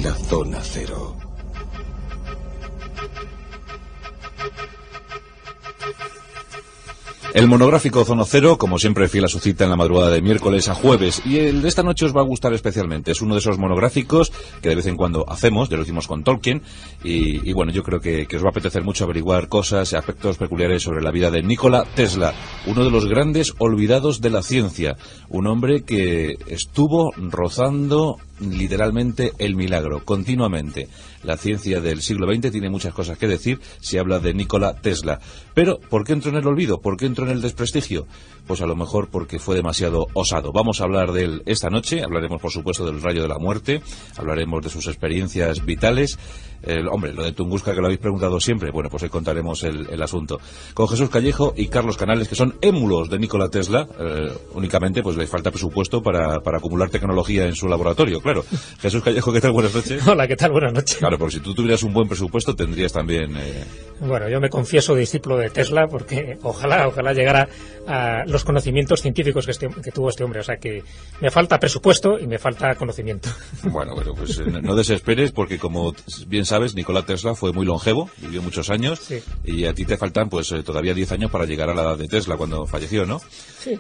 la Zona Cero. El monográfico Zona Cero, como siempre, fiel a su cita en la madrugada de miércoles a jueves. Y el de esta noche os va a gustar especialmente. Es uno de esos monográficos que de vez en cuando hacemos, ya lo hicimos con Tolkien. Y bueno, yo creo que os va a apetecer mucho averiguar cosas y aspectos peculiares sobre la vida de Nikola Tesla, uno de los grandes olvidados de la ciencia. Un hombre que estuvo rozando literalmente el milagro, continuamente. La ciencia del siglo XX tiene muchas cosas que decir si habla de Nikola Tesla. Pero, ¿por qué entró en el olvido? ¿Por qué entró en el desprestigio? Pues a lo mejor porque fue demasiado osado. Vamos a hablar de él esta noche. Hablaremos, por supuesto, del rayo de la muerte. Hablaremos de sus experiencias vitales. Hombre, lo de Tunguska, que lo habéis preguntado siempre. Bueno, pues hoy contaremos el asunto. Con Jesús Callejo y Carlos Canales, que son émulos de Nikola Tesla. Únicamente, pues les falta presupuesto para acumular tecnología en su laboratorio, claro. Jesús Callejo, ¿qué tal? Buenas noches. Hola, ¿qué tal? Buenas noches. Claro, porque si tú tuvieras un buen presupuesto, tendrías también... Bueno, yo me confieso discípulo de Tesla, porque ojalá llegara a los conocimientos científicos que tuvo este hombre. O sea que me falta presupuesto y me falta conocimiento. Bueno, pues no desesperes, porque como bien sabes, Nikola Tesla fue muy longevo, vivió muchos años, sí. Y a ti te faltan pues todavía 10 años para llegar a la edad de Tesla cuando falleció, ¿no? Sí,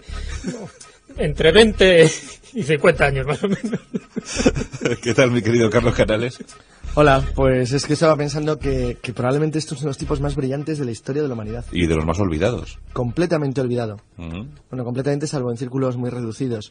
entre 20 y 50 años más o menos. ¿Qué tal, mi querido Carlos Canales? Hola, pues es que estaba pensando que probablemente estos son los tipos más brillantes de la historia de la humanidad. Y de los más olvidados. Completamente olvidado. Bueno, completamente, salvo en círculos muy reducidos.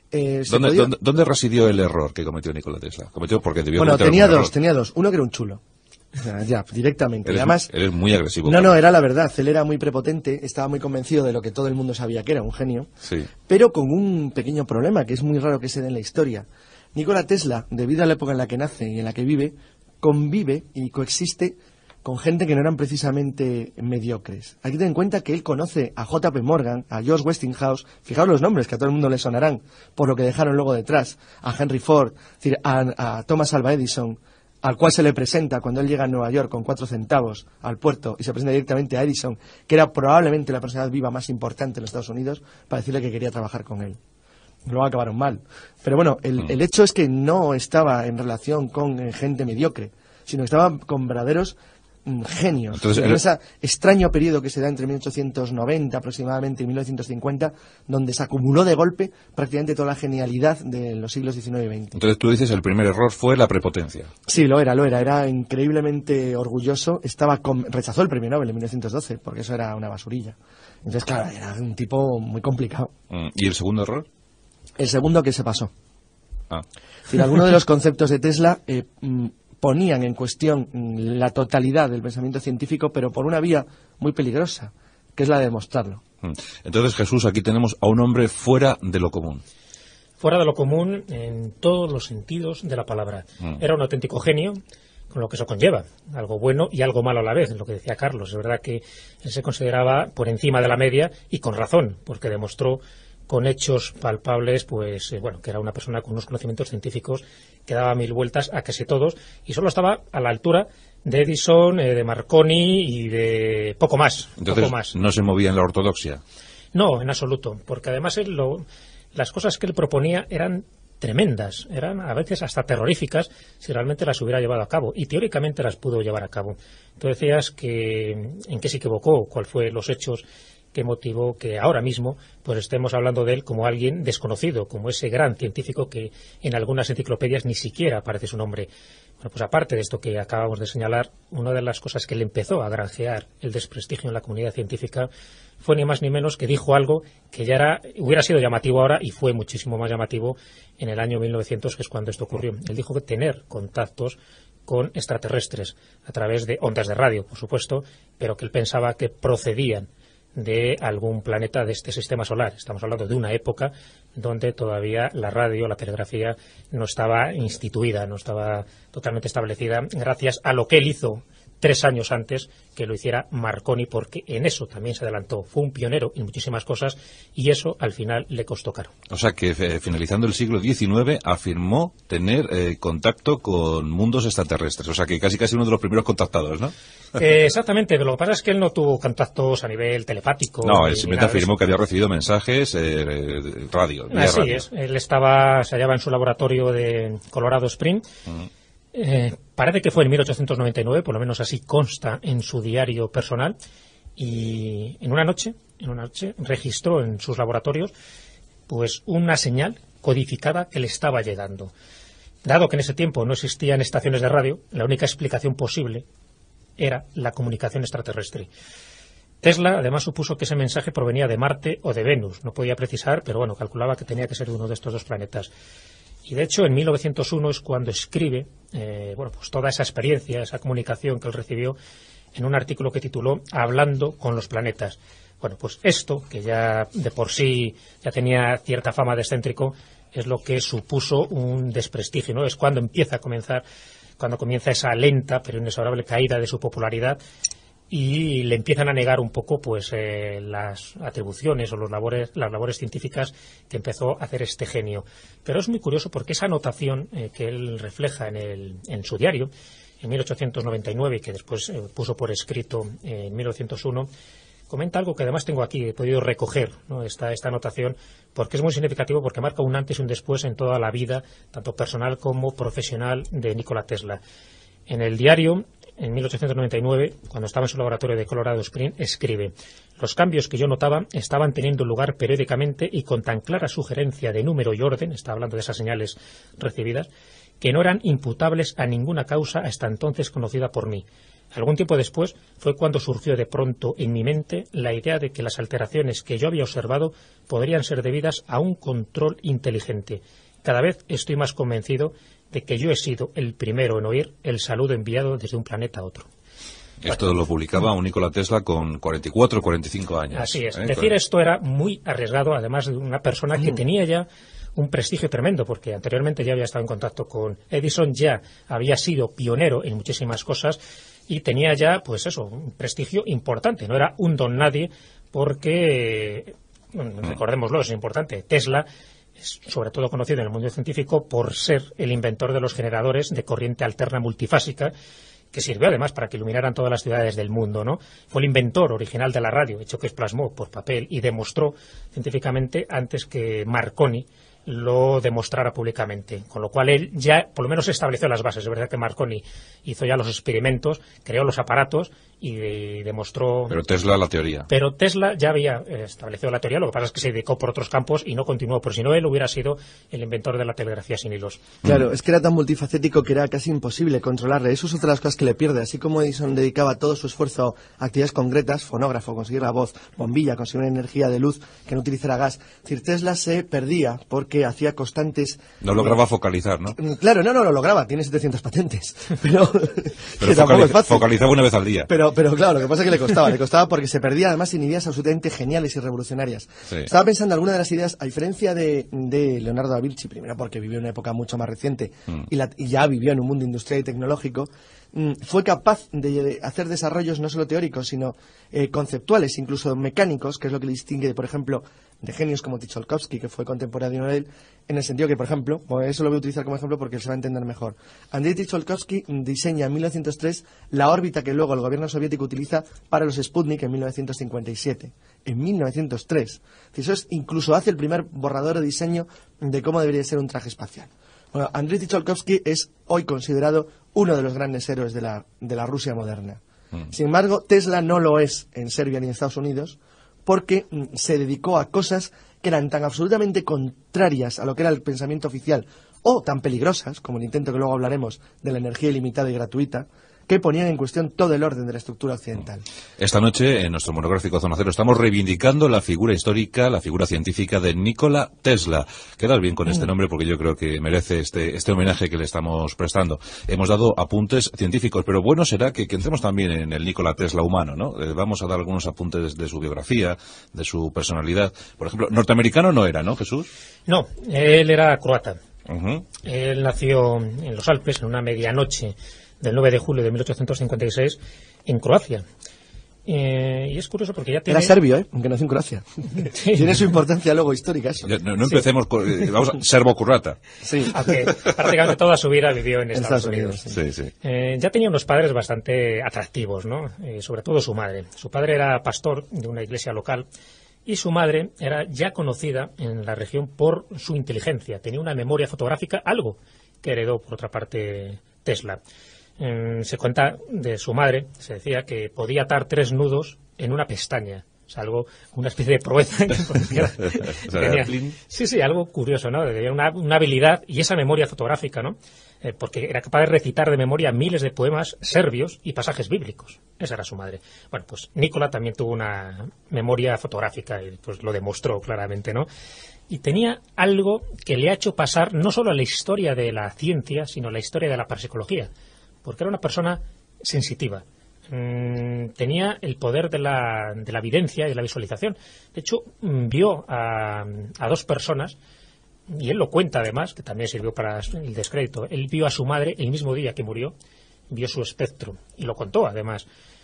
¿Dónde residió el error que cometió Nikola Tesla? Porque debió tenía dos. Uno que era un chulo. O sea, ya, directamente. Además, eres muy agresivo. No, era la verdad. Él era muy prepotente, estaba muy convencido de lo que todo el mundo sabía que era, un genio. Sí. Pero con un pequeño problema, que es muy raro que se dé en la historia. Nikola Tesla, debido a la época en la que nace y en la que vive, convive y coexiste con gente que no eran precisamente mediocres. Hay que tener en cuenta que él conoce a J.P. Morgan, a George Westinghouse, fijaos los nombres que a todo el mundo le sonarán, por lo que dejaron luego detrás, a Henry Ford, es decir, a Thomas Alva Edison, al cual se le presenta cuando él llega a Nueva York con 4 centavos al puerto y se presenta directamente a Edison, que era probablemente la personalidad viva más importante en los Estados Unidos, para decirle que quería trabajar con él. Luego acabaron mal. Pero bueno, el hecho es que no estaba en relación con gente mediocre, sino que estaba con verdaderos genios. Entonces, en ese extraño periodo que se da entre 1890 aproximadamente y 1950, donde se acumuló de golpe prácticamente toda la genialidad de los siglos XIX y XX. Entonces tú dices el primer error fue la prepotencia. Sí, lo era increíblemente orgulloso. Rechazó el premio Nobel en 1912, porque eso era una basurilla. Entonces, claro, era un tipo muy complicado. ¿Y el segundo error? El segundo, que se pasó. Algunos de los conceptos de Tesla ponían en cuestión la totalidad del pensamiento científico, pero por una vía muy peligrosa, que es la de demostrarlo. Entonces, Jesús, aquí tenemos a un hombre fuera de lo común. Fuera de lo común en todos los sentidos de la palabra. Era un auténtico genio, con lo que eso conlleva, algo bueno y algo malo a la vez, lo que decía Carlos. Es verdad que él se consideraba por encima de la media, y con razón, porque demostró con hechos palpables, pues que era una persona con unos conocimientos científicos que daba 1000 vueltas a casi todos, y solo estaba a la altura de Edison, de Marconi y de poco más. Entonces, ¿no se movía en la ortodoxia? No, en absoluto, porque además las cosas que él proponía eran tremendas, eran a veces hasta terroríficas si realmente las hubiera llevado a cabo, y teóricamente las pudo llevar a cabo. Tú decías que en qué se equivocó, cuál fue los hechos que motivó que ahora mismo pues estemos hablando de él como alguien desconocido, como ese gran científico que en algunas enciclopedias ni siquiera aparece su nombre. Bueno, pues aparte de esto que acabamos de señalar, una de las cosas que le empezó a granjear el desprestigio en la comunidad científica fue ni más ni menos que dijo algo que ya hubiera sido llamativo ahora, y fue muchísimo más llamativo en el año 1900, que es cuando esto ocurrió. Él dijo que tener contactos con extraterrestres a través de ondas de radio, por supuesto, pero que él pensaba que procedían de algún planeta de este sistema solar. Estamos hablando de una época donde todavía la radio, la telegrafía, no estaba instituida, no estaba totalmente establecida, gracias a lo que él hizo 3 años antes que lo hiciera Marconi, porque en eso también se adelantó. Fue un pionero en muchísimas cosas, y eso al final le costó caro. O sea que finalizando el siglo XIX afirmó tener contacto con mundos extraterrestres. O sea que casi uno de los primeros contactados, ¿no? Exactamente, pero lo que pasa es que él no tuvo contactos a nivel telepático. No, él simplemente afirmó que había recibido mensajes radio. Así es, él se hallaba en su laboratorio de Colorado Springs. Parece que fue en 1899, por lo menos así consta en su diario personal, y en una noche registró en sus laboratorios pues una señal codificada que le estaba llegando. Dado que en ese tiempo no existían estaciones de radio, la única explicación posible era la comunicación extraterrestre. Tesla además supuso que ese mensaje provenía de Marte o de Venus. No podía precisar, pero bueno, calculaba que tenía que ser de uno de estos dos planetas. Y de hecho en 1901 es cuando escribe pues toda esa experiencia, esa comunicación que él recibió en un artículo que tituló Hablando con los planetas. Bueno, pues esto, que ya de por sí ya tenía cierta fama de excéntrico, es lo que supuso un desprestigio, ¿no? Es cuando comienza esa lenta pero inexorable caída de su popularidad y le empiezan a negar un poco pues las atribuciones o las labores científicas que empezó a hacer este genio. Pero es muy curioso porque esa anotación que él refleja en su diario en 1899 y que después puso por escrito en 1901, comenta algo que además tengo aquí, he podido recoger, ¿no? esta anotación, porque es muy significativo, porque marca un antes y un después en toda la vida, tanto personal como profesional, de Nikola Tesla. En el diario, en 1899, cuando estaba en su laboratorio de Colorado Springs, escribe: los cambios que yo notaba estaban teniendo lugar periódicamente y con tan clara sugerencia de número y orden, está hablando de esas señales recibidas, que no eran imputables a ninguna causa hasta entonces conocida por mí. Algún tiempo después fue cuando surgió de pronto en mi mente la idea de que las alteraciones que yo había observado podrían ser debidas a un control inteligente. Cada vez estoy más convencido de que yo he sido el primero en oír el saludo enviado desde un planeta a otro. Esto lo publicaba un Nikola Tesla con 44 o 45 años. Así es. Decir esto era muy arriesgado, además de una persona que tenía ya un prestigio tremendo, porque anteriormente ya había estado en contacto con Edison, ya había sido pionero en muchísimas cosas y tenía ya, pues eso, un prestigio importante. No era un don nadie, porque, recordémoslo, es importante, Tesla es sobre todo conocido en el mundo científico por ser el inventor de los generadores de corriente alterna multifásica, que sirvió además para que iluminaran todas las ciudades del mundo, ¿no? Fue el inventor original de la radio, hecho que plasmó por papel y demostró científicamente antes que Marconi lo demostrara públicamente, con lo cual él ya por lo menos estableció las bases. Es verdad que Marconi hizo ya los experimentos, creó los aparatos y demostró... Pero Tesla la teoría. Pero Tesla ya había establecido la teoría, lo que pasa es que se dedicó por otros campos y no continuó, por si no él hubiera sido el inventor de la telegrafía sin hilos. Claro, es que era tan multifacético que era casi imposible controlarle. Eso es otra de las cosas que le pierde. Así como Edison dedicaba todo su esfuerzo a actividades concretas, fonógrafo, conseguir la voz, bombilla, conseguir una energía de luz que no utilizara gas. Es decir, Tesla se perdía porque hacía constantes... No lograba focalizar, ¿no? Claro, no lo lograba, tiene 700 patentes. Pero focalizaba una vez al día. Pero claro, lo que pasa es que le costaba porque se perdía además en ideas absolutamente geniales y revolucionarias. Sí. Estaba pensando alguna de las ideas, a diferencia de Leonardo da Vinci, primero porque vivió en una época mucho más reciente y ya vivió en un mundo industrial y tecnológico, fue capaz de hacer desarrollos no solo teóricos, sino conceptuales, incluso mecánicos, que es lo que le distingue, por ejemplo, de genios como Tsiolkovsky, que fue contemporáneo de él, en el sentido que, por ejemplo, eso lo voy a utilizar como ejemplo porque él se va a entender mejor. Andrei Tsiolkovsky diseña en 1903 la órbita que luego el gobierno soviético utiliza para los Sputnik en 1957. En 1903. Eso es, incluso hace el primer borrador de diseño de cómo debería ser un traje espacial. Bueno, Andrei Tsiolkovsky es hoy considerado uno de los grandes héroes de la Rusia moderna. Sin embargo, Tesla no lo es en Serbia ni en Estados Unidos, porque se dedicó a cosas que eran tan absolutamente contrarias a lo que era el pensamiento oficial, o tan peligrosas, como el intento que luego hablaremos de la energía ilimitada y gratuita, que ponían en cuestión todo el orden de la estructura occidental. Esta noche, en nuestro monográfico Zona Cero, estamos reivindicando la figura histórica, la figura científica de Nikola Tesla. Quedas bien con este nombre porque yo creo que merece este homenaje que le estamos prestando. Hemos dado apuntes científicos, pero bueno será que entremos también en el Nikola Tesla humano, ¿no? Vamos a dar algunos apuntes de su biografía, de su personalidad. Por ejemplo, norteamericano no era, ¿no, Jesús? No, él era croata. Él nació en los Alpes en una medianoche del 9 de julio de 1856 en Croacia. Y es curioso porque ya tiene... Era serbio, aunque nació en Croacia. Sí. Tiene su importancia luego histórica eso. No empecemos vamos a serbo-croata. Sí. Aunque prácticamente toda su vida vivió en Estados Unidos. Sí. Ya tenía unos padres bastante atractivos, ¿no? Sobre todo su madre. Su padre era pastor de una iglesia local y su madre era ya conocida en la región por su inteligencia. Tenía una memoria fotográfica, algo que heredó por otra parte Tesla. Se cuenta de su madre, se decía que podía atar 3 nudos en una pestaña. O sea, una especie de proeza. Sí, algo curioso, ¿no? Tenía una habilidad y esa memoria fotográfica, ¿no? Porque era capaz de recitar de memoria miles de poemas serbios y pasajes bíblicos. Esa era su madre. Bueno, pues Nikola también tuvo una memoria fotográfica y pues lo demostró claramente, ¿no? Y tenía algo que le ha hecho pasar no solo a la historia de la ciencia, sino a la historia de la parapsicología, porque era una persona sensitiva. Tenía el poder de la evidencia y de la visualización. De hecho, vio a 2 personas, y él lo cuenta además, que también sirvió para el descrédito. Él vio a su madre el mismo día que murió, vio su espectro, y lo contó además.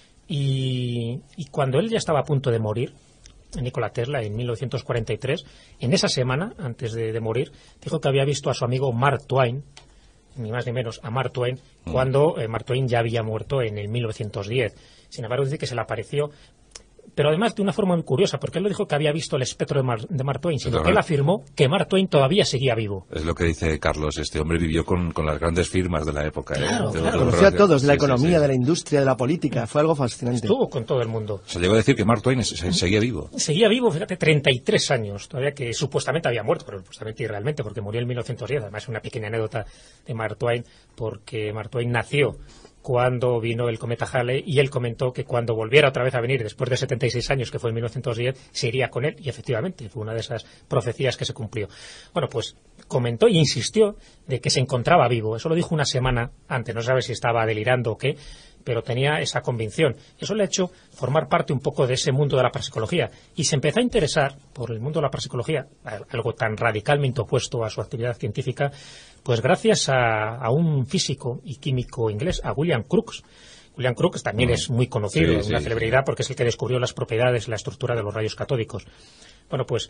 Y cuando él ya estaba a punto de morir, Nikola Tesla, en 1943, en esa semana, antes de morir, dijo que había visto a su amigo Mark Twain, ni más ni menos a Mark Twain, cuando Mark Twain ya había muerto en el 1910. Sin embargo, dice que se le apareció, pero además de una forma muy curiosa, porque él no dijo que había visto el espectro de Mark Twain, sino que él afirmó que Mark Twain todavía seguía vivo. Es lo que dice Carlos, este hombre vivió con las grandes firmas de la época. Claro. Conoció a todos, de la economía, de la industria, de la política, fue algo fascinante. Estuvo con todo el mundo. Se llegó a decir que Mark Twain seguía vivo. Seguía vivo, fíjate, 33 años, todavía, que supuestamente había muerto, pero supuestamente y realmente, porque murió en 1910. Además, una pequeña anécdota de Mark Twain, porque Mark Twain nació cuando vino el cometa Halley, y él comentó que cuando volviera otra vez a venir, después de 76 años, que fue en 1910, se iría con él, y efectivamente fue una de esas profecías que se cumplió. Bueno, pues comentó y insistió de que se encontraba vivo. Eso lo dijo una semana antes, no se sabe si estaba delirando o qué, pero tenía esa convicción. Eso le ha hecho formar parte un poco de ese mundo de la parapsicología, y se empezó a interesar por el mundo de la parapsicología, algo tan radicalmente opuesto a su actividad científica, pues gracias a un físico y químico inglés, a William Crookes. William Crookes también es muy conocido, una celebridad, porque es el que descubrió las propiedades, la estructura de los rayos catódicos. Bueno, pues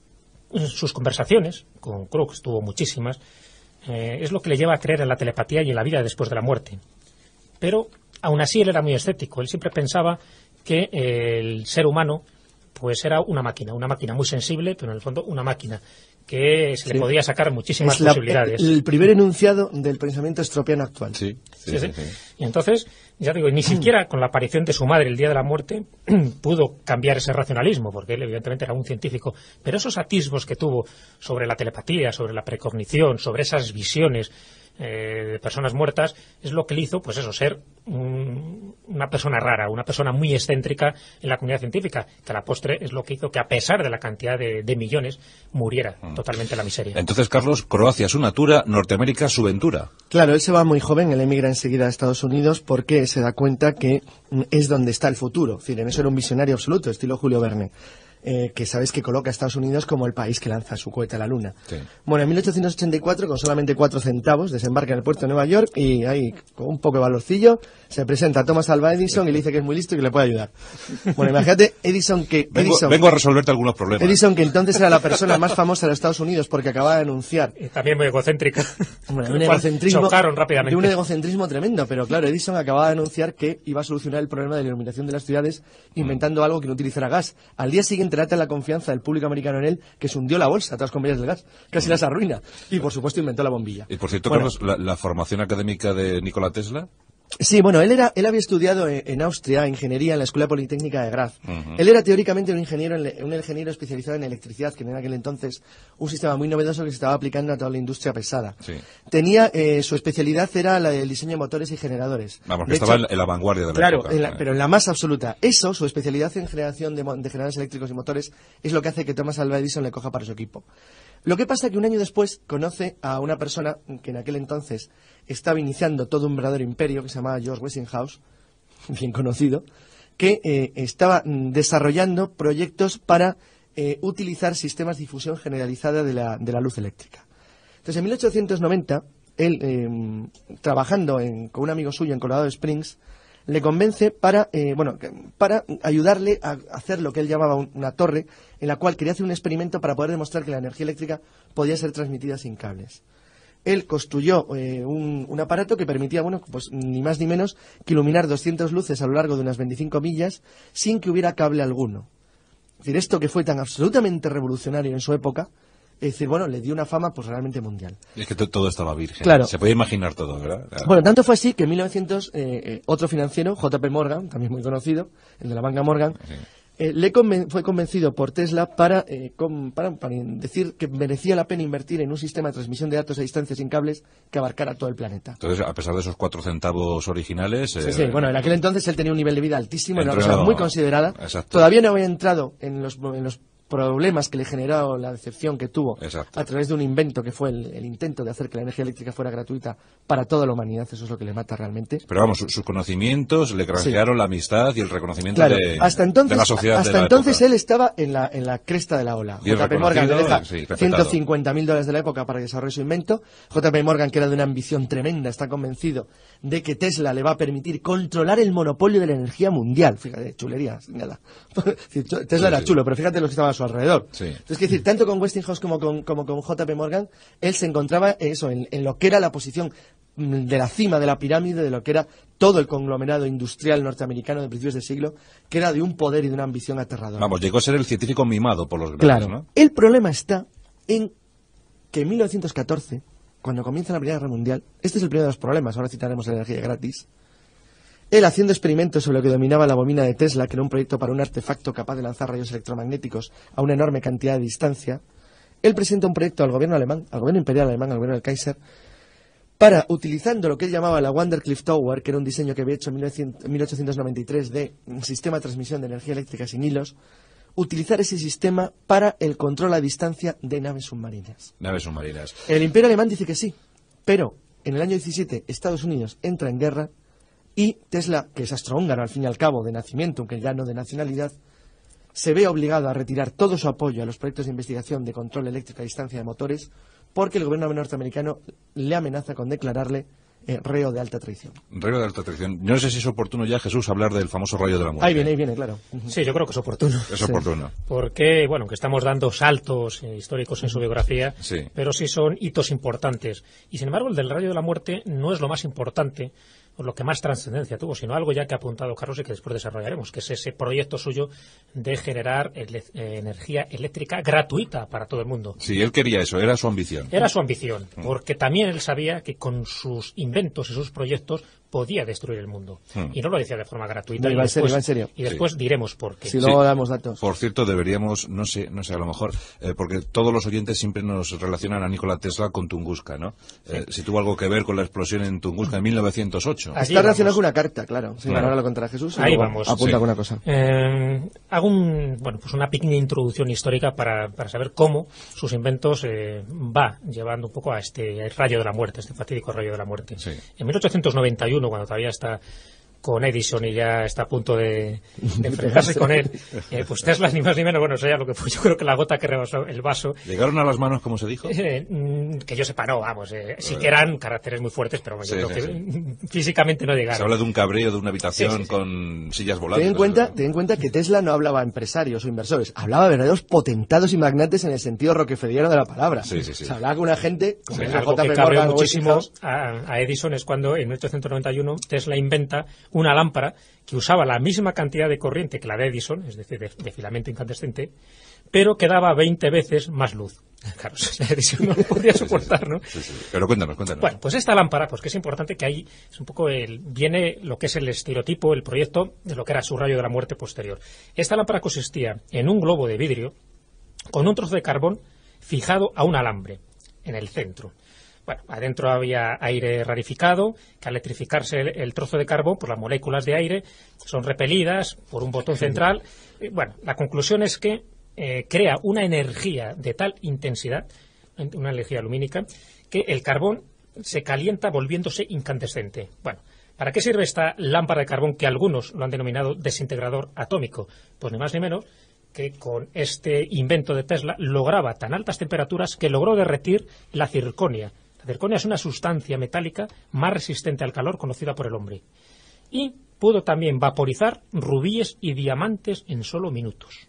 sus conversaciones con Crookes, tuvo muchísimas, es lo que le lleva a creer en la telepatía y en la vida después de la muerte. Pero aún así él era muy escéptico. Él siempre pensaba que el ser humano pues era una máquina muy sensible, pero en el fondo una máquina que se le podía sacar muchísimas posibilidades. El primer enunciado del pensamiento estropiano actual. Sí. Y entonces, ya digo, ni siquiera con la aparición de su madre el día de la muerte pudo cambiar ese racionalismo, porque él evidentemente era un científico, pero esos atisbos que tuvo sobre la telepatía, sobre la precognición, sobre esas visiones de personas muertas, es lo que le hizo, pues eso, ser una persona rara, una persona muy excéntrica en la comunidad científica, que a la postre es lo que hizo que, a pesar de la cantidad de millones, muriera totalmente en la miseria. Entonces, Carlos, Croacia su natura, Norteamérica su ventura. Claro, él se va muy joven, él emigra enseguida a Estados Unidos porque se da cuenta que es donde está el futuro. Es decir, en eso era un visionario absoluto, estilo Julio Verne. Que sabéis que coloca a Estados Unidos como el país que lanza su cohete a la Luna. Sí. Bueno, en 1884, con solamente 4 centavos, desembarca en el puerto de Nueva York y ahí, con un poco de valorcillo, se presenta a Thomas Alva Edison y le dice que es muy listo y que le puede ayudar. Bueno, imagínate, Edison... Vengo a resolverte algunos problemas. Edison, que entonces era la persona más famosa de los Estados Unidos porque acababa de anunciar... Y también muy egocéntrica. Bueno, un egocentrismo, chocaron rápidamente. De un egocentrismo tremendo, pero claro, Edison acababa de anunciar que iba a solucionar el problema de la iluminación de las ciudades inventando algo que no utilizara gas. Al día siguiente trata la confianza del público americano en él, que se hundió la bolsa a todas las compañías del gas, casi las arruina, y por supuesto inventó la bombilla. Y por cierto, Carlos, la formación académica de Nikola Tesla... Sí, bueno, él había estudiado en Austria ingeniería en la Escuela Politécnica de Graz. Él era teóricamente un ingeniero especializado en electricidad, que en aquel entonces un sistema muy novedoso que se estaba aplicando a toda la industria pesada. Sí. Tenía, su especialidad era la del diseño de motores y generadores. Vamos, que estaba en la vanguardia de la época. Claro, pero en la más absoluta. Eso, su especialidad en generación de generadores eléctricos y motores, es lo que hace que Thomas Alva Edison le coja para su equipo. Lo que pasa es que un año después conoce a una persona que en aquel entonces estaba iniciando todo un verdadero imperio, que se llamaba George Westinghouse, bien conocido, que estaba desarrollando proyectos para utilizar sistemas de difusión generalizada de la luz eléctrica. Entonces, en 1890, él, trabajando con un amigo suyo en Colorado Springs, le convence para ayudarle a hacer lo que él llamaba una torre, en la cual quería hacer un experimento para poder demostrar que la energía eléctrica podía ser transmitida sin cables. Él construyó un aparato que permitía, pues ni más ni menos que iluminar 200 luces a lo largo de unas 25 millas sin que hubiera cable alguno. Es decir, esto que fue tan absolutamente revolucionario en su época, Es decir, bueno, le dio una fama pues realmente mundial. Es que todo estaba virgen. Claro. Se podía imaginar todo, ¿verdad? Claro. Bueno, tanto fue así que en 1900 otro financiero, JP Morgan, también muy conocido, el de la banca Morgan, Sí. fue convencido por Tesla para decir que merecía la pena invertir en un sistema de transmisión de datos a distancia sin cables que abarcara todo el planeta. Entonces, a pesar de esos 4 centavos originales... Sí, bueno, en aquel entonces él tenía un nivel de vida altísimo, era una entró- persona muy considerada. Exacto. Todavía no había entrado en los problemas que le generó la decepción que tuvo Exacto. a través de un invento que fue el intento de hacer que la energía eléctrica fuera gratuita para toda la humanidad. Eso es lo que le mata realmente. Pero vamos, sus conocimientos le granjearon la amistad y el reconocimiento Claro, de hasta entonces, la sociedad hasta de la entonces época. él estaba en la cresta de la ola. Bien JP Morgan le deja reconocido, sí, respetado. $150.000 de la época para desarrollar su invento. JP Morgan, que era de una ambición tremenda, está convencido de que Tesla le va a permitir controlar el monopolio de la energía mundial. Fíjate, chulería, nada. Tesla era sí. chulo, pero fíjate lo que estaba a su alrededor. Sí. Entonces, quiero decir, tanto con Westinghouse como con JP Morgan, él se encontraba eso, en lo que era la posición de la cima de la pirámide, de lo que era todo el conglomerado industrial norteamericano de principios de siglo, que era de un poder y de una ambición aterradora. Vamos, llegó a ser el científico mimado por los grandes, Claro. ¿no? El problema está en que en 1914, cuando comienza la Primera Guerra Mundial, este es el primero de los problemas, ahora citaremos la energía gratis, él haciendo experimentos sobre lo que dominaba la bobina de Tesla, que era un proyecto para un artefacto capaz de lanzar rayos electromagnéticos a una enorme cantidad de distancia, él presenta un proyecto al gobierno alemán, al gobierno imperial alemán, al gobierno del Kaiser, para, utilizando lo que él llamaba la Vandercliff Tower, que era un diseño que había hecho en 1893 de un sistema de transmisión de energía eléctrica sin hilos, utilizar ese sistema para el control a distancia de naves submarinas. Naves submarinas. El imperio alemán dice que sí, pero en el año 17 Estados Unidos entra en guerra y Tesla, que es astrohúngaro al fin y al cabo de nacimiento, aunque ya no de nacionalidad, se ve obligado a retirar todo su apoyo a los proyectos de investigación de control eléctrico a distancia de motores porque el gobierno norteamericano le amenaza con declararle reo de alta traición. Rayo de alta traición. Yo no sé si es oportuno ya, Jesús, hablar del famoso rayo de la muerte. Ahí viene, claro. Sí, yo creo que es oportuno. Es oportuno. Porque, bueno, que estamos dando saltos históricos en su biografía, Sí. pero sí son hitos importantes. Y sin embargo, el del rayo de la muerte no es lo más importante, o lo que más trascendencia tuvo, sino algo ya que ha apuntado Carlos y que después desarrollaremos, que es ese proyecto suyo de generar energía eléctrica gratuita para todo el mundo. Sí, él quería eso, era su ambición. Era su ambición, porque también él sabía que con sus inventos y sus proyectos podía destruir el mundo. Y no lo decía de forma gratuita. No, iba en serio. Y después diremos por qué. Si luego damos datos. Por cierto, deberíamos, no sé, a lo mejor, porque todos los oyentes siempre nos relacionan a Nikola Tesla con Tunguska, ¿no? Si tuvo algo que ver con la explosión en Tunguska en 1908. Allí Está relacionado vamos. con una carta, claro. Sí, Claro. ahora lo contará Jesús. y Ahí luego vamos. Apunta Sí. alguna cosa. Hago una pequeña introducción histórica para saber cómo sus inventos va llevando un poco a este rayo de la muerte, este fatídico rayo de la muerte. Sí. En 1891, cuando todavía está con Edison y ya está a punto de enfrentarse con él, pues Tesla ni más ni menos, bueno, eso ya lo que fue, yo creo que la gota que rebasó el vaso, ¿Llegaron a las manos, como se dijo? que yo sepa, no, vamos, sí que eran caracteres muy fuertes, pero yo Sí, creo sí, que físicamente no llegaron. Se habla de un cabreo de una habitación Sí. con sillas volantes. Ten en cuenta que Tesla no hablaba a empresarios o inversores, hablaba a verdaderos potentados y magnates en el sentido rockefelleriano de la palabra. Sí, sí, sí. O sea, hablaba con una gente como Sí, la algo que JP cabreó Morgan o muchísimo Westinghouse. a Edison es cuando en 1891 Tesla inventa una lámpara que usaba la misma cantidad de corriente que la de Edison, es decir, de filamento incandescente, pero que daba 20 veces más luz. Claro, Edison no lo podía soportar, ¿no? Sí, sí. Pero cuéntanos. Bueno, pues esta lámpara, pues que es importante que ahí es un poco viene lo que es el estereotipo, el proyecto de lo que era su rayo de la muerte posterior. Esta lámpara consistía en un globo de vidrio con un trozo de carbón fijado a un alambre en el centro. Bueno, adentro había aire rarificado, que al electrificarse el trozo de carbón, pues las moléculas de aire son repelidas por un botón central. Bueno, la conclusión es que crea una energía de tal intensidad, una energía lumínica, que el carbón se calienta volviéndose incandescente. Bueno, ¿para qué sirve esta lámpara de carbón que algunos lo han denominado desintegrador atómico? Pues ni más ni menos que con este invento de Tesla lograba tan altas temperaturas que logró derretir la circonia. La circonia es una sustancia metálica más resistente al calor conocida por el hombre. Y pudo también vaporizar rubíes y diamantes en solo minutos.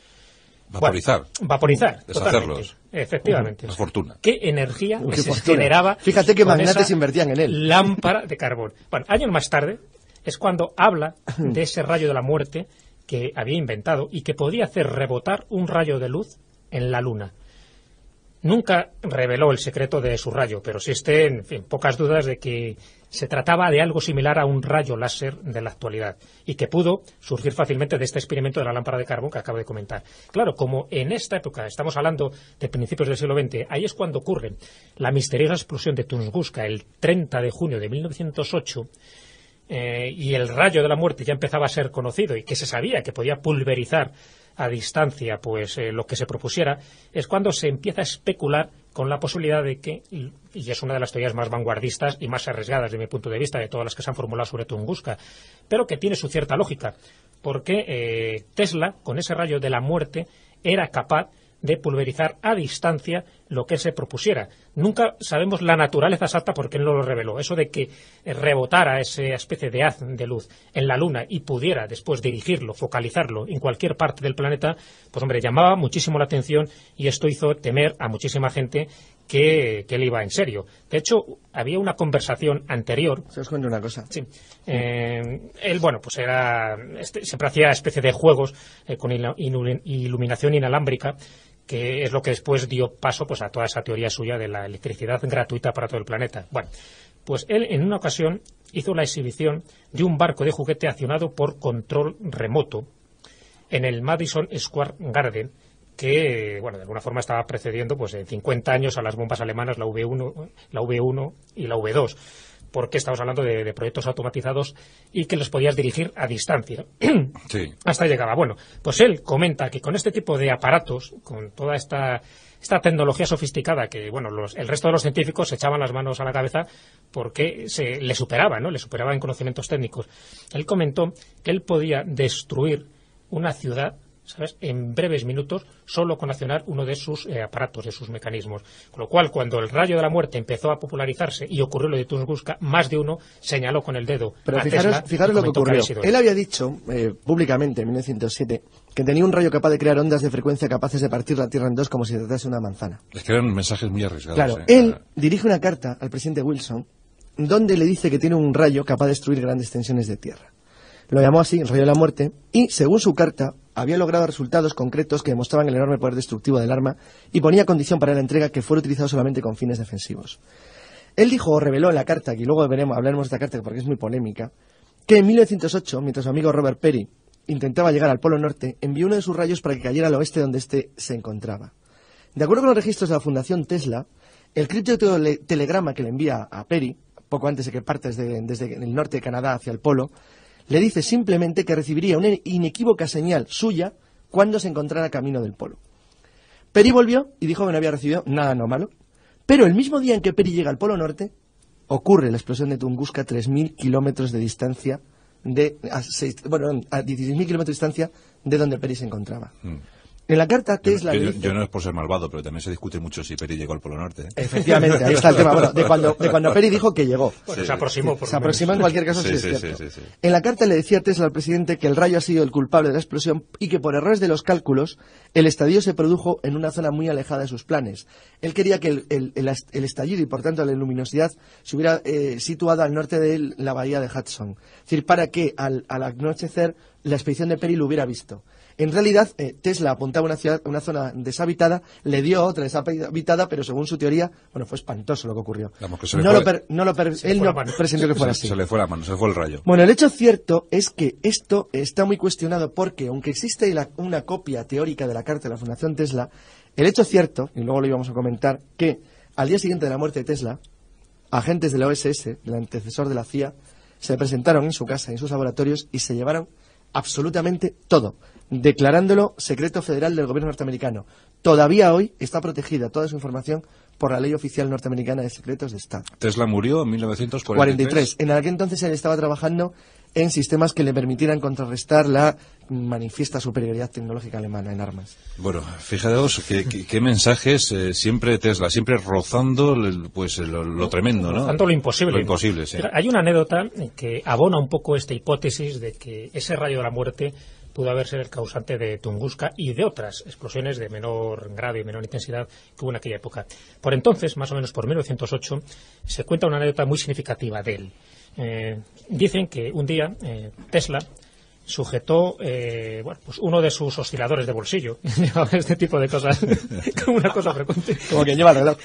Vaporizar. Bueno, vaporizar, Deshacerlos. totalmente. Efectivamente. La fortuna. ¿Qué energía Qué se fortuna. generaba? Fíjate qué con magnates esa invertían en él. Lámpara de carbón. Bueno, años más tarde es cuando habla de ese rayo de la muerte que había inventado y que podía hacer rebotar un rayo de luz en la Luna. nunca reveló el secreto de su rayo, pero existen, en fin, pocas dudas de que se trataba de algo similar a un rayo láser de la actualidad y que pudo surgir fácilmente de este experimento de la lámpara de carbón que acabo de comentar. Claro, como en esta época estamos hablando de principios del siglo XX, ahí es cuando ocurre la misteriosa explosión de Tunguska el 30 de junio de 1908, y el rayo de la muerte ya empezaba a ser conocido y que se sabía que podía pulverizar a distancia pues lo que se propusiera, es cuando se empieza a especular con la posibilidad de que, y es una de las teorías más vanguardistas y más arriesgadas desde mi punto de vista de todas las que se han formulado sobre Tunguska, pero que tiene su cierta lógica, porque Tesla, con ese rayo de la muerte, era capaz de pulverizar a distancia lo que se propusiera. Nunca sabemos la naturaleza exacta porque él no lo reveló. Eso de que rebotara esa especie de haz de luz en la Luna y pudiera después dirigirlo, focalizarlo en cualquier parte del planeta, pues hombre, llamaba muchísimo la atención y esto hizo temer a muchísima gente que él iba en serio. De hecho, había una conversación anterior. Se os cuento una cosa. Sí. Él, bueno, pues siempre hacía especie de juegos con iluminación inalámbrica, que es lo que después dio paso pues a toda esa teoría suya de la electricidad gratuita para todo el planeta. Bueno, pues él en una ocasión hizo la exhibición de un barco de juguete accionado por control remoto en el Madison Square Garden, que, bueno, de alguna forma estaba precediendo pues en 50 años a las bombas alemanas, la V1 y la V2. Porque estamos hablando de proyectos automatizados y que los podías dirigir a distancia. Sí. Hasta llegaba. Bueno, pues él comenta que con este tipo de aparatos, con toda esta tecnología sofisticada que, bueno, el resto de los científicos se echaban las manos a la cabeza porque le superaba, ¿no? Le superaba en conocimientos técnicos. Él comentó que él podía destruir una ciudad, ¿sabes?, en breves minutos, solo con accionar uno de sus aparatos, de sus mecanismos. Con lo cual, cuando el rayo de la muerte empezó a popularizarse y ocurrió lo de Tunguska, más de uno señaló con el dedo. Pero fijaros lo que ocurrió. Él había dicho públicamente en 1907 que tenía un rayo capaz de crear ondas de frecuencia capaces de partir la Tierra en dos como si se tratase de una manzana. Es que eran mensajes muy arriesgados. Claro, él dirige una carta al presidente Wilson donde le dice que tiene un rayo capaz de destruir grandes tensiones de tierra. Lo llamó así, el rayo de la muerte, y según su carta había logrado resultados concretos que demostraban el enorme poder destructivo del arma y ponía condición para la entrega que fuera utilizado solamente con fines defensivos. Él dijo o reveló en la carta, y luego hablaremos de esta carta porque es muy polémica, que en 1908, mientras su amigo Robert Peary intentaba llegar al Polo Norte, envió uno de sus rayos para que cayera al oeste donde éste se encontraba. De acuerdo con los registros de la Fundación Tesla, el criptotelegrama que le envía a Peary, poco antes de que parta desde el norte de Canadá hacia el Polo, le dice simplemente que recibiría una inequívoca señal suya cuando se encontrara camino del Polo. Peary volvió y dijo que no había recibido nada anómalo, pero el mismo día en que Peary llega al Polo Norte, ocurre la explosión de Tunguska a 3.000 kilómetros de distancia, a 16.000 kilómetros de distancia de donde Peary se encontraba. En la carta Tesla yo no es por ser malvado, pero también se discute mucho si Peary llegó al Polo Norte. Efectivamente, ahí está el tema. Bueno, de cuando Peary dijo que llegó. Bueno, se aproximó. Se aproximó en cualquier caso, sí es cierto. Sí. En la carta le decía Tesla al presidente que el rayo ha sido el culpable de la explosión y que por errores de los cálculos el estallido se produjo en una zona muy alejada de sus planes. Él quería que el estallido y por tanto la luminosidad se hubiera situado al norte de la bahía de Hudson. Es decir, para que al anochecer la expedición de Peary lo hubiera visto. En realidad, Tesla apuntaba a una zona deshabitada, le dio otra deshabitada, pero según su teoría, bueno, fue espantoso lo que ocurrió. Vamos, que él no presintió que fuera así. Se le fue la mano, se le fue el rayo. Bueno, el hecho cierto es que esto está muy cuestionado porque, aunque existe una copia teórica de la carta de la Fundación Tesla, el hecho cierto, y luego lo íbamos a comentar, que al día siguiente de la muerte de Tesla, agentes de la OSS, el antecesor de la CIA, se presentaron en su casa, en sus laboratorios, y se llevaron absolutamente todo, declarándolo secreto federal del gobierno norteamericano. Todavía hoy está protegida toda su información por la ley oficial norteamericana de secretos de Estado. Tesla murió en 1943. En aquel entonces él estaba trabajando en sistemas que le permitieran contrarrestar la manifiesta superioridad tecnológica alemana en armas. Bueno, fijaos qué mensajes siempre Tesla, siempre rozando lo tremendo, ¿no? Rozando lo imposible. Lo imposible, sí. Pero hay una anécdota que abona un poco esta hipótesis de que ese rayo de la muerte pudo haber sido el causante de Tunguska y de otras explosiones de menor grado y menor intensidad que hubo en aquella época. Por entonces, más o menos por 1908, se cuenta una anécdota muy significativa de él. Dicen que un día Tesla sujetó bueno, pues uno de sus osciladores de bolsillo. Este tipo de cosas, como una cosa frecuente. Como que lleva el reloj.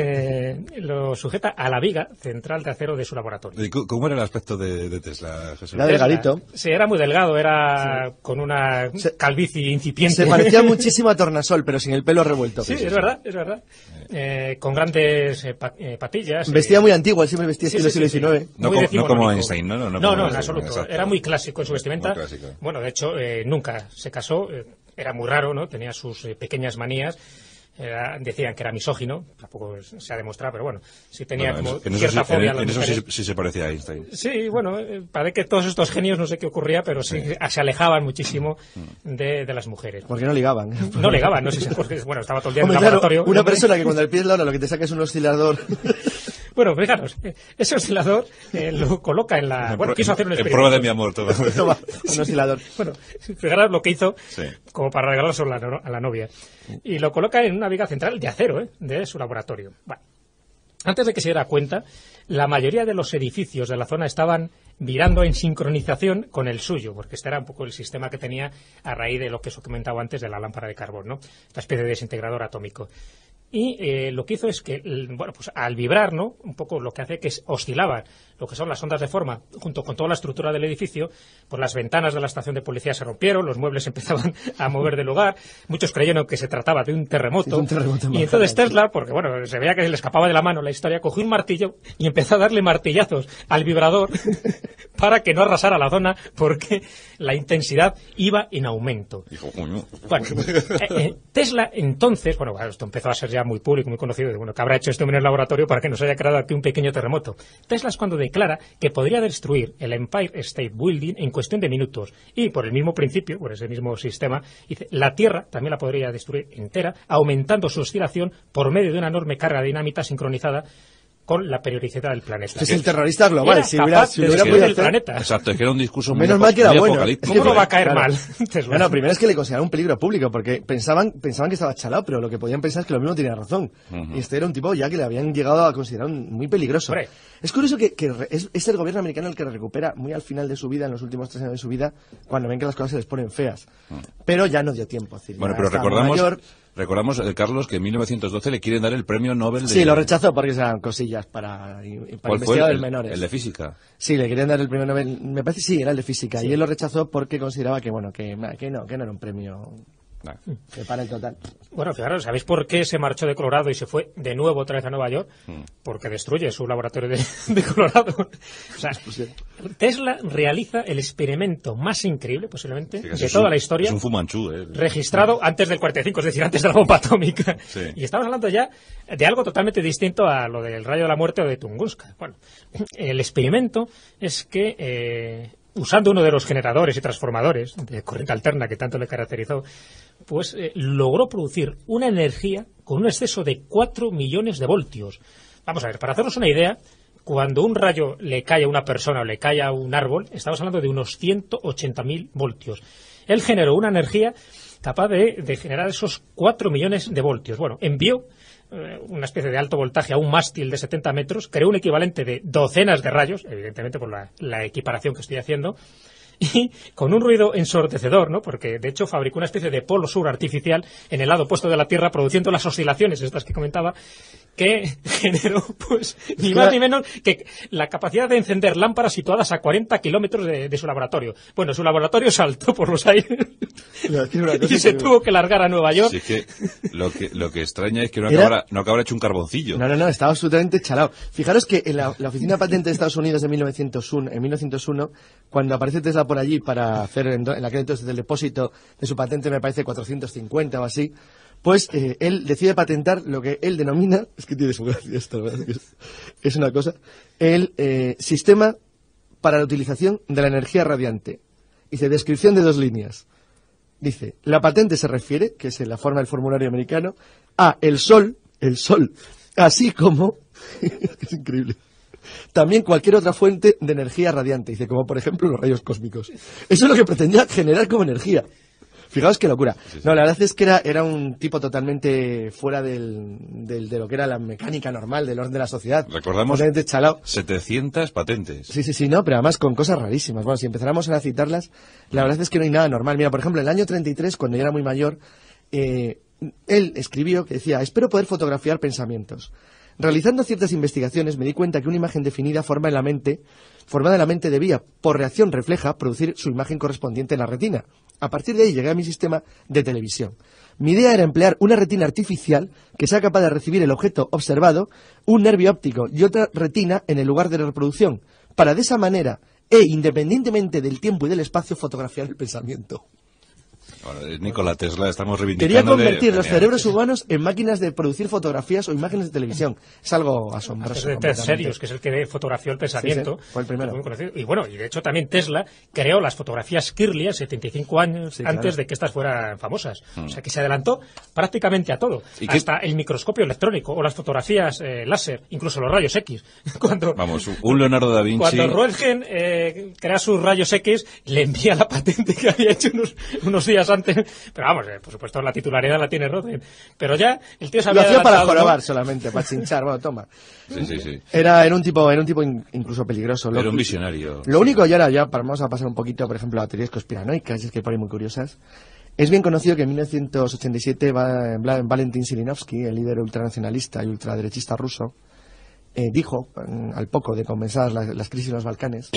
Lo sujeta a la viga central de acero de su laboratorio. ¿Y cómo era el aspecto de Tesla, Jesús? Era delgadito. Sí, era muy delgado, era con una calvicie incipiente. Se parecía muchísimo a Tornasol, pero sin el pelo revuelto. Sí, es verdad, es verdad. Con grandes patillas. Vestía muy antiguo, él siempre vestía estilo siglo XIX. No como Einstein, ¿no? No, en absoluto. Exacto. Era muy clásico en su vestimenta. Clásico. Bueno, de hecho, nunca se casó. Era muy raro, ¿no? Tenía sus pequeñas manías. Decían que era misógino, tampoco se ha demostrado, pero bueno, sí tenía como cierta fobia a las mujeres. Sí se parecía a Einstein. Sí, bueno, parece que todos estos genios, no sé qué ocurría, pero sí se alejaban muchísimo de las mujeres. Porque no ligaban. No ligaban, no sé si porque, bueno, estaba todo el día en el Claro, laboratorio. una persona que cuando el pie es la hora lo que te saca es un oscilador. Bueno, fijaros, ese oscilador lo coloca en la... Bueno, quiso hacer un experimento. En prueba de mi amor, todo. Toma, un oscilador. Bueno, fijaros lo que hizo, Sí. como para regalárselo a la novia. Y lo coloca en una viga central de acero, de su laboratorio. Bueno, antes de que se diera cuenta, la mayoría de los edificios de la zona estaban virando en sincronización con el suyo, porque este era un poco el sistema que tenía a raíz de lo que os he comentado antes de la lámpara de carbón, ¿no? Esta especie de desintegrador atómico. Y lo que hizo es que, bueno, pues al vibrar, ¿no? Un poco lo que hace que oscilaban lo que son las ondas de forma, junto con toda la estructura del edificio, pues las ventanas de la estación de policía se rompieron, los muebles empezaban a mover de lugar, muchos creyeron que se trataba de un terremoto. Sí, un terremoto y entonces Tesla, porque bueno, se veía que se le escapaba de la mano la historia, cogió un martillo y empezó a darle martillazos al vibrador para que no arrasara la zona, porque la intensidad iba en aumento. Dijo, coño. Bueno, Tesla entonces, bueno, esto empezó a ser ya muy público, muy conocido, bueno, que habrá hecho esto en el laboratorio para que nos haya creado aquí un pequeño terremoto. Tesla es cuando declara que podría destruir el Empire State Building en cuestión de minutos. Y por el mismo principio, por ese mismo sistema, dice, la Tierra también la podría destruir entera, aumentando su oscilación por medio de una enorme carga de dinamita sincronizada con la periodicidad del planeta. Es el terrorista global. Era Si capaz hubiera de podido destruir el hacer... planeta. Exacto, es que era un discurso muy, Menos mal que era muy bueno. apocalíptico. ¿Cómo no va a caer Claro. mal? Tesla? Bueno, primero es que le consideraron un peligro público, porque pensaban que estaba chalado, pero lo que podían pensar es que lo mismo tenía razón. Y este era un tipo ya que le habían llegado a considerar muy peligroso. Hombre. Es curioso que es el gobierno americano el que recupera muy al final de su vida, en los últimos 3 años de su vida, cuando ven que las cosas se les ponen feas. Pero ya no dio tiempo. Es decir, Bueno, ya pero estaba mayor. recordamos, Carlos, que en 1912 le quieren dar el premio Nobel de... Sí, lo rechazó porque eran cosillas para ¿Cuál fue? investigadores menores. El de física. Sí, le querían dar el premio Nobel, me parece sí, era el de física, y él lo rechazó porque consideraba que, bueno, que no era un premio Nah. que para el total. Bueno, fijaros, ¿sabéis por qué se marchó de Colorado y se fue de nuevo otra vez a Nueva York? Porque destruye su laboratorio de Colorado. O sea, Tesla realiza el experimento más increíble, posiblemente, Fíjate, de toda la historia, Es un fumanchú, registrado antes del 45, es decir, antes de la bomba atómica. Sí. Y estamos hablando ya de algo totalmente distinto a lo del rayo de la muerte o de Tunguska. Bueno, el experimento es que... usando uno de los generadores y transformadores de corriente alterna que tanto le caracterizó, pues logró producir una energía con un exceso de 4 millones de voltios. Vamos a ver, para hacernos una idea, cuando un rayo le cae a una persona o le cae a un árbol, estamos hablando de unos 180.000 voltios. Él generó una energía capaz de generar esos 4 millones de voltios. Bueno, envió una especie de alto voltaje a un mástil de 70 metros, creó un equivalente de docenas de rayos, evidentemente por la equiparación que estoy haciendo, y con un ruido ensordecedor, ¿no? Porque de hecho fabricó una especie de polo sur artificial en el lado opuesto de la Tierra, produciendo las oscilaciones estas que comentaba, que generó pues ni más ni menos que la capacidad de encender lámparas situadas a 40 kilómetros de su laboratorio. Bueno, su laboratorio saltó por los aires y se tuvo que largar a Nueva York. Sí, es que lo que extraña es que no Era- acabara hecho un carboncillo. No, estaba absolutamente chalado. Fijaros que en la Oficina de Patente de Estados Unidos de 1901, cuando aparece Tesla por allí para hacer en aquel entonces del depósito de su patente, me parece 450 o así, pues él decide patentar lo que él denomina, es que tiene su gracia esto, ¿verdad? Es una cosa, el sistema para la utilización de la energía radiante. Dice, descripción de 2 líneas. Dice, la patente se refiere, que es en la forma del formulario americano, a el sol, así como, es increíble, también cualquier otra fuente de energía radiante, dice, como por ejemplo los rayos cósmicos. Eso es lo que pretendía generar como energía. Fijaos qué locura. Sí, sí. No, la verdad es que era un tipo totalmente fuera de lo que era la mecánica normal del orden de la sociedad. Recordamos Totalmente chalao. 700 patentes. Sí, no, pero además con cosas rarísimas. Bueno, si empezáramos a citarlas, la verdad es que no hay nada normal. Mira, por ejemplo, en el año 33, cuando yo era muy mayor, él escribió que decía: espero poder fotografiar pensamientos. Realizando ciertas investigaciones me di cuenta que una imagen definida formada en la mente debía, por reacción refleja, producir su imagen correspondiente en la retina. A partir de ahí llegué a mi sistema de televisión. Mi idea era emplear una retina artificial que sea capaz de recibir el objeto observado, un nervio óptico y otra retina en el lugar de la reproducción, para de esa manera, independientemente del tiempo y del espacio, fotografiar el pensamiento. Bueno, Nikola Tesla, estamos Quería reivindicando. convertir los cerebros humanos en máquinas de producir fotografías o imágenes de televisión. Es algo asombroso. De Ted Serious, que es el que fotografió el pensamiento. Sí, fue el primero. Muy conocido. Y bueno, y de hecho también Tesla creó las fotografías Kirlian 75 años antes de que estas fueran famosas. O sea, que se adelantó prácticamente a todo. ¿Y hasta el microscopio electrónico o las fotografías láser, incluso los rayos X. Vamos, un Leonardo da Vinci. Cuando Röntgen crea sus rayos X, le envía la patente que había hecho unos días antes. Pero vamos, por supuesto la titularidad la tiene Röntgen. Pero ya el tío se había Lo hacía para adelantado, jorobar ¿no? solamente, para chinchar. Bueno, toma. Sí. Era un tipo incluso peligroso. Era un visionario. Lo único, y ahora ya vamos a pasar un poquito, por ejemplo, a teorías conspiranoicas, es que por ahí muy curiosas. Es bien conocido que en 1987 Valentin Zhirinovsky, el líder ultranacionalista y ultraderechista ruso, dijo, al poco de comenzar las crisis en los Balcanes,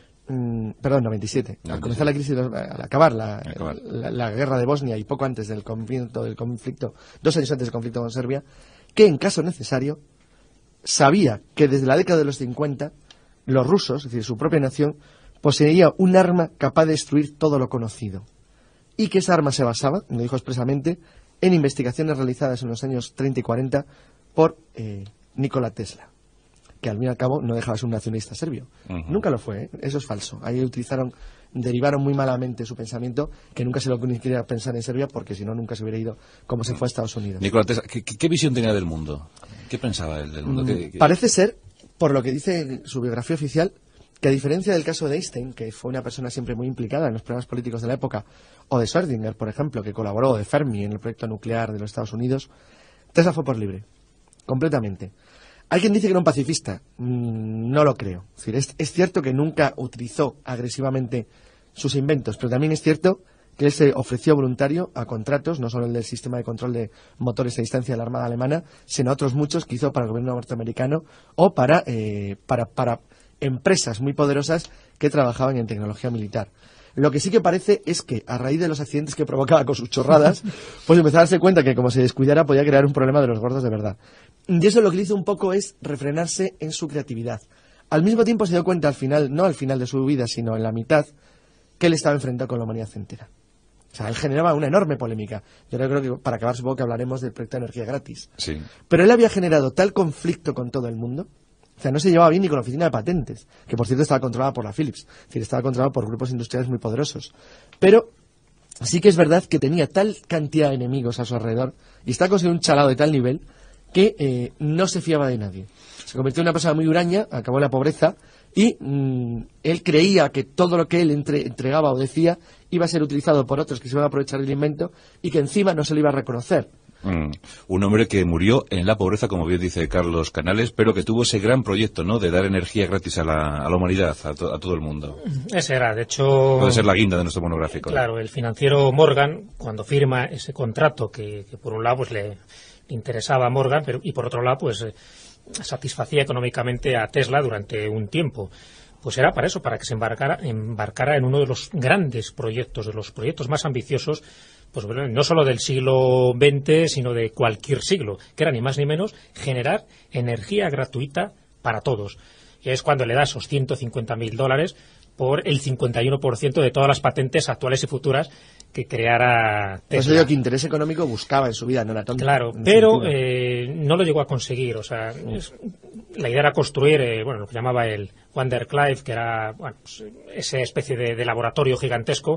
97, al comenzar la crisis, al acabar la guerra de Bosnia y poco antes del conflicto, 2 años antes del conflicto con Serbia, que en caso necesario sabía que desde la década de los 50 los rusos, es decir, su propia nación, poseía un arma capaz de destruir todo lo conocido. Y que esa arma se basaba, lo dijo expresamente, en investigaciones realizadas en los años 30 y 40 por Nikola Tesla, que al fin y al cabo no dejaba de ser un nacionalista serbio. Nunca lo fue, eso es falso. Ahí derivaron muy malamente su pensamiento, que nunca se lo quería pensar en Serbia, porque si no nunca se hubiera ido como se fue a Estados Unidos. Nikola Tesla, ¿qué visión tenía del mundo? ¿Qué pensaba él del mundo? Parece ser, por lo que dice su biografía oficial, que a diferencia del caso de Einstein, que fue una persona siempre muy implicada en los problemas políticos de la época, o de Schrödinger, por ejemplo, que colaboró, de Fermi en el proyecto nuclear de los Estados Unidos, Tesla fue por libre, completamente. Hay quien dice que era un pacifista. No lo creo. Es decir, es cierto que nunca utilizó agresivamente sus inventos, pero también es cierto que él se ofreció voluntario a contratos, no solo el del sistema de control de motores a distancia de la Armada Alemana, sino otros muchos que hizo para el gobierno norteamericano o para empresas muy poderosas que trabajaban en tecnología militar. Lo que sí que parece es que, a raíz de los accidentes que provocaba con sus chorradas, pues empezó a darse cuenta que como se descuidara podía crear un problema de los gordos de verdad. Y eso lo que le hizo un poco es refrenarse en su creatividad. Al mismo tiempo se dio cuenta al final, no al final de su vida, sino en la mitad, que él estaba enfrentado con la humanidad entera. O sea, él generaba una enorme polémica. Yo creo que para acabar supongo que hablaremos del proyecto de energía gratis. Sí. Pero él había generado tal conflicto con todo el mundo. O sea, no se llevaba bien ni con la oficina de patentes, que por cierto estaba controlada por la Philips. Es decir, estaba controlada por grupos industriales muy poderosos. Pero sí que es verdad que tenía tal cantidad de enemigos a su alrededor y estaba conseguido un chalado de tal nivel que no se fiaba de nadie. Se convirtió en una persona muy huraña, acabó en la pobreza y él creía que todo lo que él entregaba o decía iba a ser utilizado por otros que se iban a aprovechar del invento y que encima no se le iba a reconocer. Un hombre que murió en la pobreza, como bien dice Carlos Canales, pero que tuvo ese gran proyecto, ¿no?, de dar energía gratis a la humanidad, a todo el mundo. Ese era, de hecho... Puede ser la guinda de nuestro monográfico. Claro, el financiero Morgan, cuando firma ese contrato que por un lado pues le interesaba a Morgan, y por otro lado pues satisfacía económicamente a Tesla durante un tiempo. Pues era para eso, para que se embarcara en uno de los grandes proyectos, de los proyectos más ambiciosos, pues bueno, no solo del siglo XX, sino de cualquier siglo, que era ni más ni menos generar energía gratuita para todos. Y es cuando le da esos $150.000 por el 51% de todas las patentes actuales y futuras que creara Tesla. Por eso digo que interés económico buscaba en su vida, no era tonto. Claro, pero no lo llegó a conseguir. O sea, la idea era construir, lo que llamaba el Vanderclive, que era pues, esa especie de laboratorio gigantesco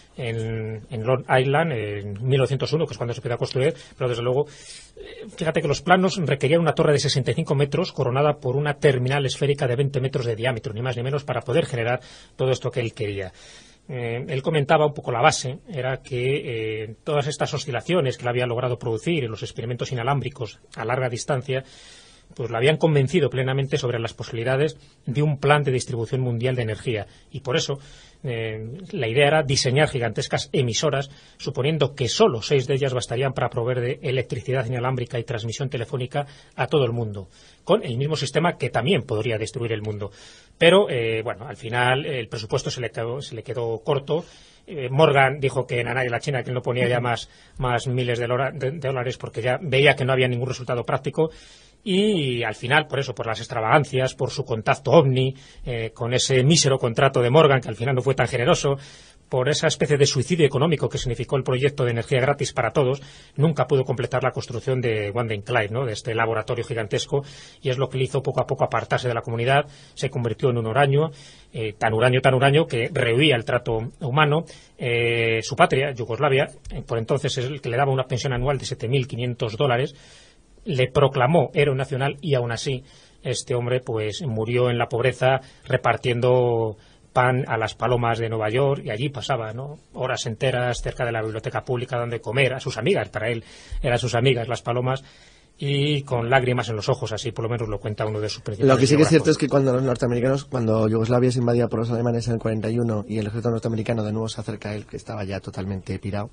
en Long Island en 1901, que es cuando se empezó a construir, pero desde luego, fíjate que los planos requerían una torre de 65 metros coronada por una terminal esférica de 20 metros de diámetro, ni más ni menos, para poder generar todo esto que él quería. él comentaba un poco la base, era que todas estas oscilaciones que él había logrado producir en los experimentos inalámbricos a larga distancia, pues lo habían convencido plenamente sobre las posibilidades de un plan de distribución mundial de energía. Y por eso la idea era diseñar gigantescas emisoras, suponiendo que solo 6 de ellas bastarían para proveer de electricidad inalámbrica y transmisión telefónica a todo el mundo, con el mismo sistema que también podría destruir el mundo. Pero, al final el presupuesto se le quedó corto. Morgan dijo que en la China que no ponía ya más miles de dólares porque ya veía que no había ningún resultado práctico. Y al final, por eso, por las extravagancias, por su contacto ovni, con ese mísero contrato de Morgan, que al final no fue tan generoso, por esa especie de suicidio económico que significó el proyecto de energía gratis para todos, nunca pudo completar la construcción de Wanda Clyde, ¿no?, de este laboratorio gigantesco, y es lo que le hizo poco a poco apartarse de la comunidad. Se convirtió en un huraño, tan huraño que rehuía el trato humano. Su patria, Yugoslavia, por entonces es el que le daba una pensión anual de $7.500, le proclamó héroe nacional, y aún así este hombre pues murió en la pobreza repartiendo pan a las palomas de Nueva York, y allí pasaba, ¿no?, horas enteras cerca de la biblioteca pública dando de comer a sus amigas. Para él eran sus amigas las palomas, y con lágrimas en los ojos, así por lo menos lo cuenta uno de sus principales. Lo que sí que es cierto es que cuando los norteamericanos, cuando Yugoslavia es invadida por los alemanes en el 41 y el ejército norteamericano de nuevo se acerca a él, que estaba ya totalmente pirado,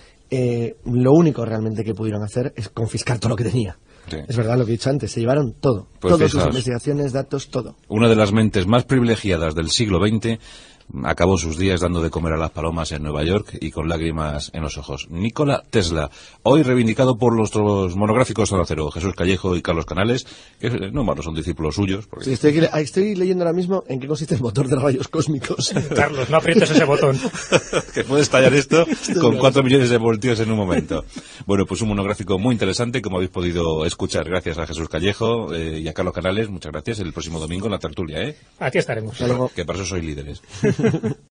lo único realmente que pudieron hacer es confiscar todo lo que tenía. Sí. Es verdad lo que he dicho antes, se llevaron todo, pues todas sus investigaciones, datos, todo. Una de las mentes más privilegiadas del siglo XX acabó sus días dando de comer a las palomas en Nueva York y con lágrimas en los ojos. Nikola Tesla, hoy reivindicado por nuestros monográficos Zona Cero, Jesús Callejo y Carlos Canales, que no malos, son discípulos suyos. Porque... Sí, estoy leyendo ahora mismo en qué consiste el motor de rayos cósmicos. Carlos, no aprietes ese botón. Que puede estallar esto con 4 millones de voltios en un momento. Bueno, pues un monográfico muy interesante, como habéis podido escuchar, gracias a Jesús Callejo y a Carlos Canales. Muchas gracias. El próximo domingo en la tertulia, Aquí estaremos. Que para eso sois líderes.